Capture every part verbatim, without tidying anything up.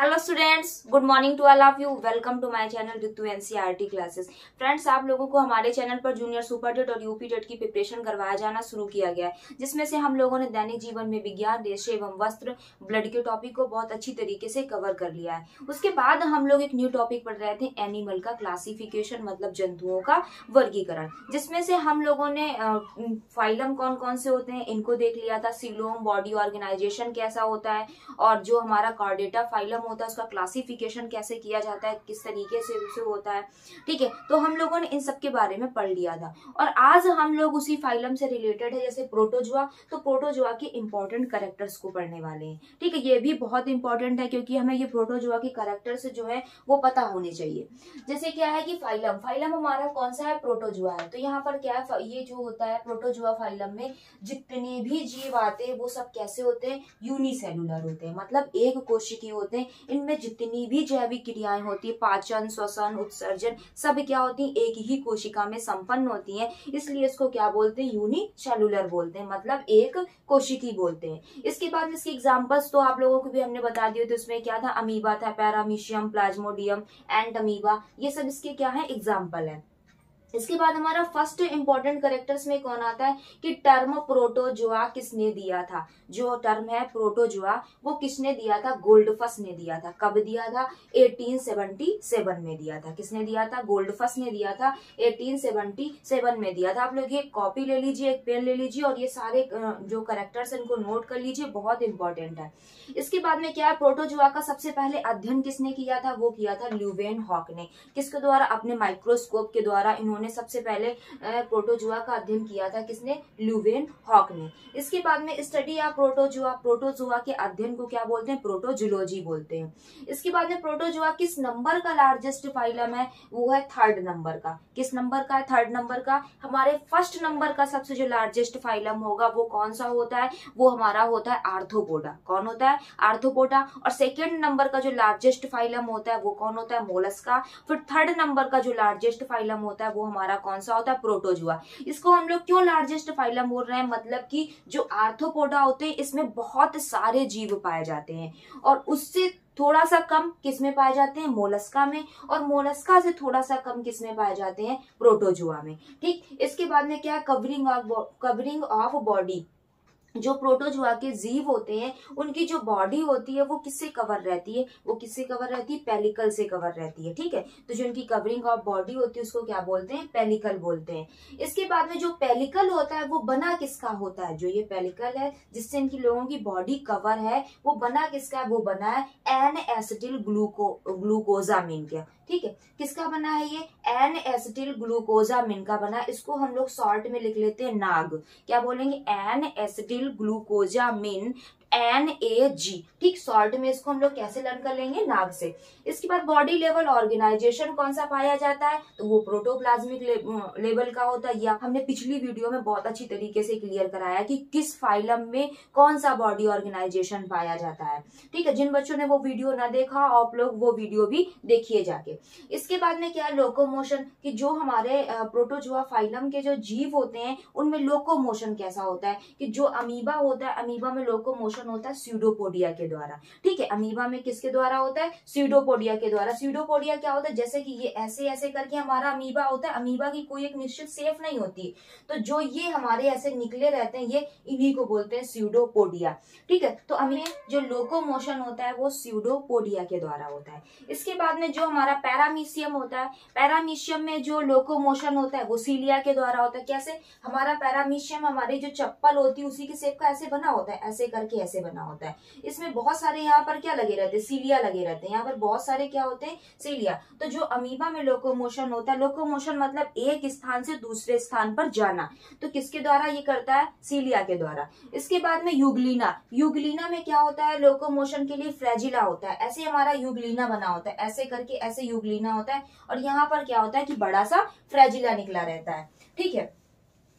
Hello students, good morning to all of you. Welcome to my channel Ritu NCERT classes. Friends, आप लोगों को हमारे channel पर junior super TET और UP TET की प्रिपरेशन करवाया जाना शुरू किया गया है, जिसमें से हम लोगों ने दैनिक जीवन में विज्ञान, रेशे एवं वस्त्र, ब्लड के टॉपिक को बहुत अच्छी तरीके से कवर कर लिया है। उसके बाद हम लोग एक न्यू टॉपिक पढ़ रहे थे, एनिमल का क्लासिफिकेशन, मतलब जंतुओं का वर्गीकरण, जिसमें से हम लोगों ने फाइलम कौन कौन से होते हैं इनको देख लिया था। सीलोम, बॉडी ऑर्गेनाइजेशन कैसा होता है, और जो हमारा कार्डेटा फाइलम होता है उसका क्लासिफिकेशन कैसे किया जाता है, किस तरीके से उसे होता है। ठीक है, तो हम लोगों ने इन सब के बारे में पढ़ लिया था। और आज हम लोग उसी फाइलम से रिलेटेड है, जैसे प्रोटोजुआ, तो प्रोटोजुआ के इंपॉर्टेंट कैरेक्टर्स को पढ़ने वाले हैं। ठीक है, ये भी बहुत इंपॉर्टेंट है क्योंकि हमें ये प्रोटोजुआ के कैरेक्टर्स जो है वो पता होने चाहिए। जैसे क्या है कि फाइलम फाइलम हमारा कौन सा है, प्रोटोजुआ है। तो यहाँ पर क्या है, ये जो होता है प्रोटोजुआ फाइलम में जितने भी जीव आते हैं वो सब कैसे होते हैं, यूनिसेलुलर होते हैं, मतलब एक कोशिकीय होते हैं। इनमें जितनी भी जैविक क्रियाएं होती है, पाचन, श्वसन, उत्सर्जन, सब क्या होती है, एक ही कोशिका में संपन्न होती हैं। इसलिए इसको क्या बोलते हैं, यूनिसेलुलर बोलते हैं, मतलब एक कोशिकीय बोलते हैं। इसके बाद इसकी एग्जांपल्स तो आप लोगों को भी हमने बता दिए थे। उसमें क्या था, अमीबा था, पैरामीशियम, प्लाज्मोडियम, एंड अमीबा, ये सब इसके क्या है, एग्जाम्पल है। इसके बाद हमारा फर्स्ट इंपॉर्टेंट कैरेक्टर्स में कौन आता है कि टर्म प्रोटोजुआ किसने दिया था। जो टर्म है प्रोटोजुआ वो किसने दिया था, गोल्डफस ने दिया था। कब दिया था, अठारह सौ सतहत्तर में दिया था। किसने दिया था, गोल्डफस ने दिया था, अठारह सौ सतहत्तर में दिया था। आप लोग एक कॉपी ले लीजिए, एक पेन ले लीजिए और ये सारे जो कैरेक्टर्स इनको नोट कर लीजिए, बहुत इंपॉर्टेंट है। इसके बाद में क्या है, प्रोटोजुआ का सबसे पहले अध्ययन किसने किया था, वो किया था ल्यूवेनहॉक ने। किसके द्वारा, अपने माइक्रोस्कोप के द्वारा इन्होंने सबसे पहले प्रोटोजुआ का अध्ययन किया था। किसने, ल्यूवेनहॉक ने। इसके बाद में स्टडी ऑफ प्रोटोजुआ, प्रोटोजुआ के अध्ययन को क्या बोलते हैं, प्रोटोजुलॉजी बोलते हैं। इसके बाद में प्रोटोजुआ किस नंबर का लार्जेस्ट फाइलम है, वो है थर्ड नंबर का। किस नंबर का है, थर्ड नंबर का। हमारे फर्स्ट नंबर का सबसे जो लार्जेस्ट फाइलम होगा वो कौन सा होता है, वो हमारा होता है आर्थ्रोपोडा। कौन होता है, आर्थ्रोपोडा। और सेकेंड नंबर का जो लार्जेस्ट फाइलम होता है वो कौन होता है, मोलस्का। फिर थर्ड नंबर का जो लार्जेस्ट फाइलम होता है वो हमारा कौन सा होता है, प्रोटोजुआ। इसको हम लोग क्यों लार्जेस्ट फाइलम बोल रहे हैं, मतलब कि जो आर्थ्रोपोडा होते हैं इसमें बहुत सारे जीव पाए जाते हैं, और उससे थोड़ा सा कम किस में पाए जाते हैं, मोलस्का में, और मोलस्का से थोड़ा सा कम किस में पाए जाते हैं, प्रोटोजुआ में। ठीक, इसके बाद में क्या है, covering of covering of body. जो प्रोटोजुआ के जीव होते हैं उनकी जो बॉडी होती है वो किससे कवर रहती है, वो किससे कवर रहती है, पेलिकल से कवर रहती है। ठीक है, तो जो उनकी कवरिंग ऑफ बॉडी होती है उसको क्या बोलते हैं, पेलिकल बोलते हैं। इसके बाद में जो पेलिकल होता है वो बना किसका होता है, जो ये पेलिकल है जिससे इनकी लोगों की बॉडी कवर है वो बना किसका है, वो बना है एन एसिटिल ग्लूको ग्लूकोजामिन का। ठीक है, किसका बना है ये, एन एसिटिल ग्लूकोजामिन का बना। इसको हम लोग शॉर्ट में लिख लेते हैं नाग। क्या बोलेंगे, N acetyl glucosamine, N A G. ठीक, शॉर्ट में इसको हम लोग कैसे लर्न कर लेंगे, नाग से। इसके बाद बॉडी लेवल ऑर्गेनाइजेशन कौन सा पाया जाता है, तो वो प्रोटोप्लाज्मिक ले, लेवल का होता है। या हमने पिछली वीडियो में बहुत अच्छी तरीके से क्लियर कराया कि किस फाइलम में कौन सा बॉडी ऑर्गेनाइजेशन पाया जाता है। ठीक है, जिन बच्चों ने वो वीडियो ना देखा आप लोग वो वीडियो भी देखिए जाके। इसके बाद में क्या है, लोकोमोशन, कि जो हमारे प्रोटोजुआ फाइलम के जो जीव होते हैं उनमें लोकोमोशन कैसा होता है, कि जो अमीबा होता है, अमीबा में लोकोमोशन होता है स्यूडोपोडिया के द्वारा। ठीक है, अमीबा में किसके द्वारा होता है, स्यूडोपोडिया के द्वारा। स्यूडोपोडिया क्या होता है, जैसे कि ये ऐसे ऐसे करके हमारा अमीबा होता है, अमीबा की कोई एक निश्चित शेप नहीं होती, तो जो ये हमारे ऐसे निकले रहते हैं ये इन्हीं को बोलते हैं स्यूडोपोडिया। ठीक है, तो हमें जो लोकोमोशन होता है वो स्यूडोपोडिया के द्वारा होता है। इसके बाद में जो हमारा पैरामीशियम होता है, पैरामीशियम में जो लोकोमोशन होता है वो सीलिया के द्वारा होता है। कैसे, हमारा पैरामीशियम हमारी जो चप्पल होती है उसी की शेप का ऐसे बना होता है, ऐसे करके ऐसे बना होता है। इसमें बहुत सारे यहाँ पर क्या लगे रहते हैं, सीलिया लगे रहते हैं। यहाँ पर बहुत सारे क्या होते हैं, सीलिया। तो जो अमीबा में लोकोमोशन होता है, लोकोमोशन मतलब एक स्थान से दूसरे स्थान पर जाना, तो किसके द्वारा ये करता है, सीलिया के द्वारा। इसके बाद में युगलीना, युगलीना में क्या होता है, लोकोमोशन के लिए फ्रेजिला होता है। ऐसे हमारा युगलीना बना होता है, ऐसे करके ऐसे युगलीना होता है, और यहाँ पर क्या होता है कि बड़ा सा फ्रेजिला निकला रहता है। ठीक है,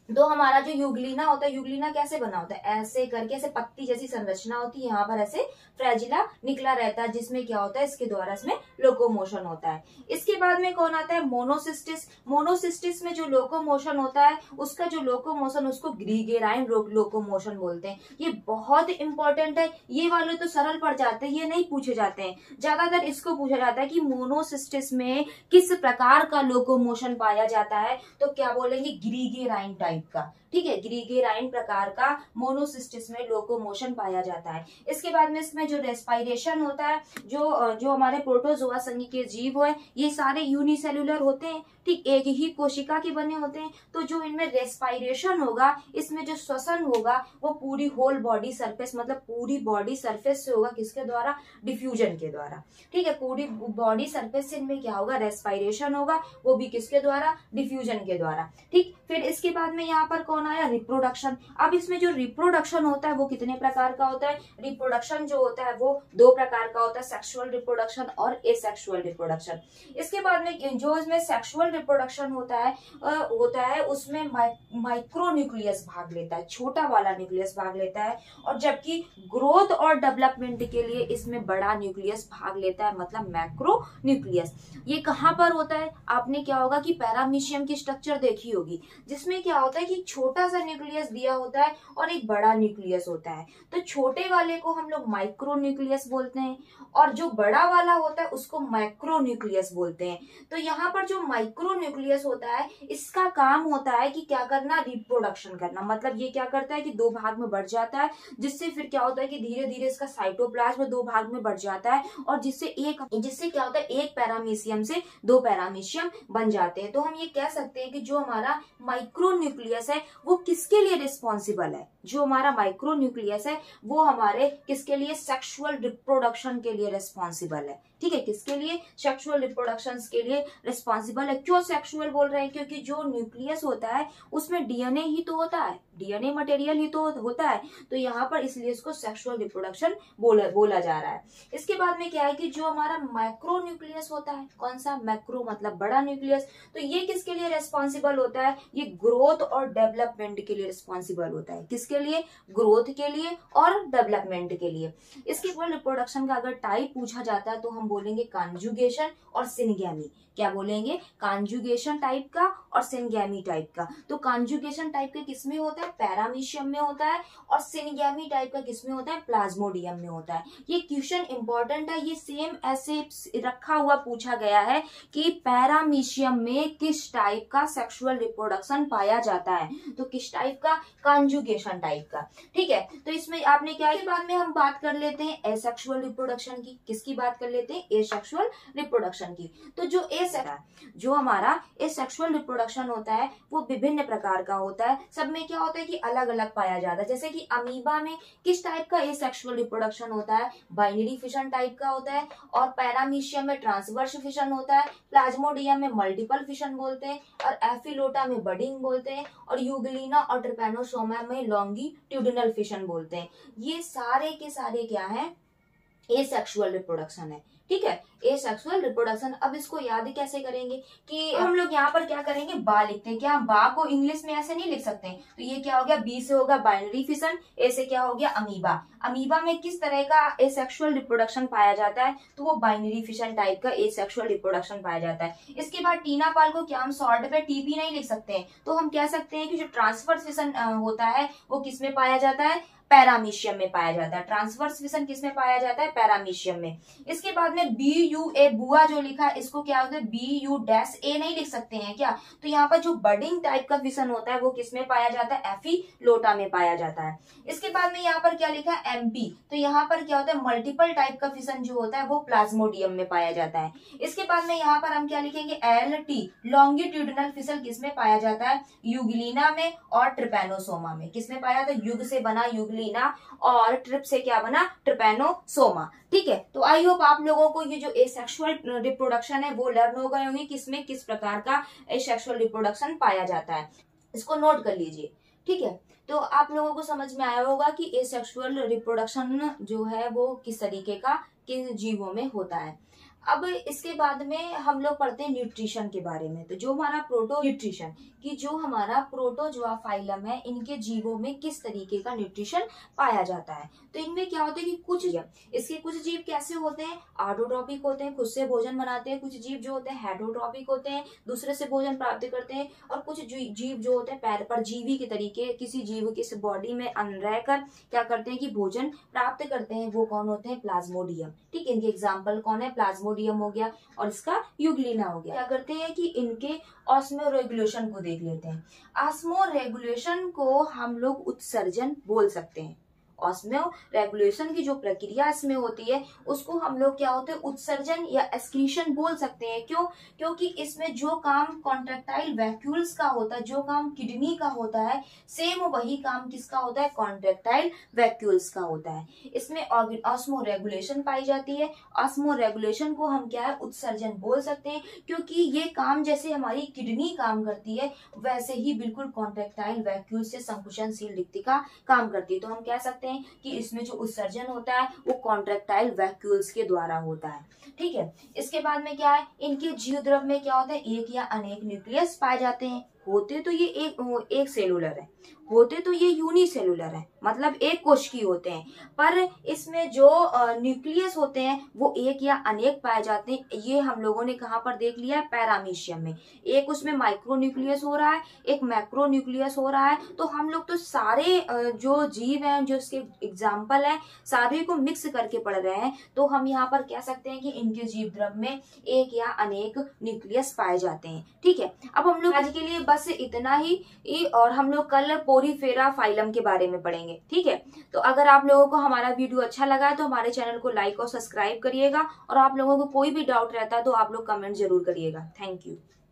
तो हमारा जो यूग्लिना होता है, यूग्लिना कैसे बना होता है, ऐसे करके ऐसे पत्ती जैसी संरचना होती है, यहाँ पर ऐसे फ्रेजिला निकला रहता है, जिसमें क्या होता है, इसके द्वारा इसमें लोकोमोशन होता है। इसके बाद में कौन आता है, मोनोसिस्टिस। मोनोसिस्टिस में जो लोकोमोशन होता है, उसका जो लोकोमोशन उसको ग्रीगेराइन लोकोमोशन बोलते हैं। ये बहुत इंपॉर्टेंट है, ये वाले तो सरल पड़ जाते हैं, ये नहीं पूछे जाते हैं। ज्यादातर इसको पूछा जाता है कि मोनोसिस्टिस में किस प्रकार का लोकोमोशन पाया जाता है, तो क्या बोलेंगे, ग्रीगेराइन टाइप का। ठीक है, ग्रीगेराइन प्रकार का मोनोसिस्टिस में लोकोमोशन पाया जाता है। इसके बाद में इसमें जो रेस्पिरेशन होता है, जो जो हमारे प्रोटोजोआ संघ के जीव है, ये सारे यूनिसेल्युलर होते हैं, ठीक, एक ही कोशिका के बने होते हैं। तो जो इनमें रेस्पिरेशन होगा, इसमें जो श्वसन होगा, वो पूरी होल बॉडी सरफेस, मतलब पूरी बॉडी सरफेस से होगा, किसके द्वारा, डिफ्यूजन के द्वारा। ठीक है, पूरी बॉडी सरफेस से इनमें क्या होगा, रेस्पिरेशन होगा, वो भी किसके द्वारा, डिफ्यूजन के द्वारा। ठीक, फिर इसके बाद में यहाँ पर कौन आया, रिप्रोडक्शन। अब इसमें जो रिप्रोडक्शन होता है वो कितने प्रकार का होता है, रिप्रोडक्शन जो होता है वो दो प्रकार का होता है, सेक्सुअल रिप्रोडक्शन और एसेक्सुअल रिप्रोडक्शन। इसके बाद में जो इसमें सेक्सुअल रिप्रोडक्शन होता है आ, होता है उसमें माइक्रो न्यूक्लियस भाग लेता है, छोटा वाला न्यूक्लियस भाग लेता है, और जबकि ग्रोथ और डेवलपमेंट के लिए इसमें बड़ा न्यूक्लियस भाग लेता है, मतलब मैक्रो न्यूक्लियस। ये कहाँ पर होता है, आपने क्या होगा कि पैरामीशियम की स्ट्रक्चर देखी होगी, जिसमें क्या होता है कि छोटा सा न्यूक्लियस दिया होता है और एक बड़ा न्यूक्लियस होता है। तो छोटे वाले को हम लोग माइक्रो न्यूक्लियस बोलते हैं, और जो बड़ा वाला होता है उसको मैक्रो न्यूक्लियस बोलते हैं। तो यहाँ पर जो माइक्रो न्यूक्लियस होता है, इसका काम होता है कि क्या करना, रिप्रोडक्शन करना। मतलब ये क्या करता है कि दो भाग में बढ़ जाता है, जिससे फिर क्या होता है कि धीरे धीरे इसका साइटोप्लाज्म दो भाग में बढ़ जाता है, और जिससे एक जिससे क्या होता है, एक पैरामीशियम से दो पैरामीशियम बन जाते हैं। तो हम ये कह सकते हैं कि जो हमारा माइक्रो न्यूक्लियस है वो किसके लिए रिस्पॉन्सिबल है, जो हमारा माइक्रो न्यूक्लियस है वो हमारे किसके लिए, सेक्सुअल रिप्रोडक्शन के लिए रिस्पॉन्सिबल है। ठीक है, किसके लिए, सेक्सुअल रिप्रोडक्शन के लिए रिस्पॉन्सिबल है। क्यों सेक्सुअल बोल रहे हैं, क्योंकि जो न्यूक्लियस होता है उसमें डीएनए ही तो होता है, डीएनए मटेरियल ही तो होता है, तो यहाँ पर इसलिए इसको सेक्सुअल रिप्रोडक्शन बोला बोला जा रहा है। इसके बाद में क्या है कि जो हमारा मैक्रो न्यूक्लियस होता है, कौन सा, मैक्रो मतलब बड़ा न्यूक्लियस, तो ये किसके लिए रिस्पॉन्सिबल होता है, ये ग्रोथ और डेवलपमेंट के लिए रिस्पॉन्सिबल होता है। किसके लिए, ग्रोथ के लिए और डेवलपमेंट के लिए। इसके बाद रिप्रोडक्शन का अगर टाइप पूछा जाता है तो हम बोलेंगे कॉन्जुगेशन और सिनगैमी। क्या बोलेंगे, कॉन्जुगेशन टाइप का और सिनगैमी टाइप का। तो कॉन्जुगेशन टाइप का किसमें होता है, पैरामीशियम में होता है, और सिनगैमी टाइप का किसमें होता है, प्लाज्मोडियम में होता है। ये क्वेश्चन इंपॉर्टेंट है, ये सेम ऐसे रखा हुआ पूछा गया है कि पैरामीशियम में किस टाइप का सेक्सुअल रिप्रोडक्शन पाया जाता है, तो किस टाइप का, कॉन्जुगेशन टाइप का। ठीक है, तो इसमें आपने क्या, इसके बाद में हम बात कर लेते हैं एसेक्सुअल रिप्रोडक्शन की। किसकी बात कर लेते हैं, एसेक्सुअल रिप्रोडक्शन की। तो जो ए जो हमारा एसेक्सुअल रिप्रोडक्शन होता है वो विभिन्न प्रकार का होता है, सब में क्या होता है कि अलग अलग पाया जाता है। जैसे कि अमीबा में किस टाइप का एसेक्सुअल रिप्रोडक्शन होता है, बाइनरी फिशन टाइप का होता है, और पैरामीशियम में ट्रांसवर्स फिशन होता है, प्लाज्मोडियम में मल्टीपल फिशन बोलते हैं, और एफिलोटा में बडिंग बोलते हैं, और यूग्लिना और ट्रिपैनोसोमा में लॉन्गिट्यूडिनल फिशन बोलते हैं। ये सारे के सारे क्या है, एसेक्सुअल रिप्रोडक्शन है। ठीक है, एसेक्सुअल रिप्रोडक्शन। अब इसको याद कैसे करेंगे कि हम लोग यहाँ पर क्या करेंगे, बा लिखते हैं। क्या हम बा को इंग्लिश में ऐसे नहीं लिख सकते, तो ये क्या हो गया, बी से होगा बाइनरी फिशन, ए से क्या हो गया, अमीबा। अमीबा में किस तरह का एसेक्सुअल रिप्रोडक्शन पाया जाता है, तो वो बाइनरी फिशन टाइप का एसेक्सुअल रिप्रोडक्शन पाया जाता है। इसके बाद टीना पाल को क्या हम शॉर्ट पे टीपी नहीं लिख सकते हैं, तो हम कह सकते हैं कि जो ट्रांसवर्स फिशन होता है वो किसमें पाया जाता है, पैरामीशियम में पाया जाता है। ट्रांसवर्स फिशन किसमें पाया जाता है, पैरामीशियम में। इसके बाद में बी यू ए, बुआ जो लिखा है इसको क्या होता है, बी यू डैश ए नहीं लिख सकते हैं क्या, तो यहाँ पर जो बडिंग टाइप का फिशन होता है वो किसमें पाया जाता है, एफिलोटा में पाया जाता है। इसके बाद में यहाँ पर क्या लिखा है, एमपी, तो यहाँ पर क्या होता है, मल्टीपल टाइप का फिशन जो होता है वो प्लाज्मोडियम में पाया जाता है। इसके बाद में यहाँ पर हम क्या लिखेंगे, एल टी, लॉन्गिट्यूडिनल फिशन किसमें पाया जाता है, यूग्लिना में और ट्रिपैनोसोमा में। किसमें पाया जाता है, युग से बना यूग्लिना, और ट्रिप से क्या बना, ट्रिपैनोसोमा। ठीक है, तो आई होप आप लोगों को ये जो एसेक्सुअल रिप्रोडक्शन है वो लर्न हो गए होंगे, किसमें किस प्रकार का एसेक्सुअल रिप्रोडक्शन पाया जाता है। इसको नोट कर लीजिए। ठीक है, तो आप लोगों को समझ में आया होगा कि एसेक्सुअल रिप्रोडक्शन जो है वो किस तरीके का किन जीवों में होता है। अब इसके बाद में हम लोग पढ़ते हैं न्यूट्रिशन के बारे में। तो जो हमारा प्रोटो न्यूट्रिशन कि जो हमारा प्रोटोजोआ फाइलम है, इनके जीवों में किस तरीके का न्यूट्रिशन पाया जाता है। तो इनमें क्या होता है कि कुछ इसके कुछ जीव कैसे होते हैं, ऑटोट्रॉपिक होते हैं, खुद से भोजन बनाते हैं। कुछ जीव जो होते हैं हेटरोट्रॉपिक होते हैं, दूसरे से भोजन प्राप्त करते हैं। और कुछ जीव जो होते हैं पैर परजीवी के तरीके, किसी जीव के बॉडी में रहकर क्या करते हैं कि भोजन प्राप्त करते हैं, वो कौन होते हैं, प्लाज्मोडियम। ठीक है, इनके एग्जाम्पल कौन है, प्लाज्मोडियम हो गया और इसका यूग्लिना हो गया। क्या करते हैं कि इनके ऑस्मोरेगुलेशन को देख लेते हैं। ऑस्मोरेगुलेशन को हम लोग उत्सर्जन बोल सकते हैं। ऑस्मो रेगुलेशन की जो प्रक्रिया इसमें होती है उसको हम लोग क्या होते हैं, उत्सर्जन या एक्सक्रीशन बोल सकते हैं। क्यों? क्योंकि इसमें जो काम कॉन्ट्रेक्टाइल वैक्यूल्स का होता है, जो काम किडनी का होता है, सेम वही काम किसका होता है, कॉन्ट्रेक्टाइल वैक्यूल्स का होता है। इसमें ऑस्मो रेगुलेशन पाई जाती है। ऑस्मो रेगुलेशन को हम क्या है, उत्सर्जन बोल सकते हैं, क्योंकि ये काम जैसे हमारी किडनी काम करती है वैसे ही बिल्कुल कॉन्ट्रेक्टाइल वैक्यूल से संकुचनशील रिक्तिका काम करती है। तो हम कह सकते हैं कि इसमें जो उत्सर्जन होता है वो कॉन्ट्रेक्टाइल वैक्यूल्स के द्वारा होता है। ठीक है, इसके बाद में क्या है, इनके जीव द्रव में क्या होता है, एक या अनेक न्यूक्लियस पाए जाते हैं। होते तो ये एक एक सेलुलर है, होते तो ये यूनिसेलुलर है, मतलब एक कोशिकी होते हैं, पर इसमें जो न्यूक्लियस होते हैं वो एक या अनेक पाए जाते हैं। ये हम लोगों ने कहाँ पर देख लिया है, पैरामीशियम में। एक उसमें माइक्रो न्यूक्लियस हो रहा है, एक मैक्रो न्यूक्लियस हो रहा है। तो हम लोग तो सारे जो जीव हैं, जो इसके एग्जाम्पल है, सारे को मिक्स करके पढ़ रहे हैं। तो हम यहाँ पर कह सकते हैं कि इनके जीव द्रव में एक या अनेक न्यूक्लियस पाए जाते हैं। ठीक है, अब हम लोग आज के लिए बस इतना ही, और हम लोग कल पोरीफेरा फाइलम के बारे में पढ़ेंगे। ठीक है, तो अगर आप लोगों को हमारा वीडियो अच्छा लगा है तो हमारे चैनल को लाइक और सब्सक्राइब करिएगा, और आप लोगों को कोई भी डाउट रहता है तो आप लोग कमेंट जरूर करिएगा। Thank you.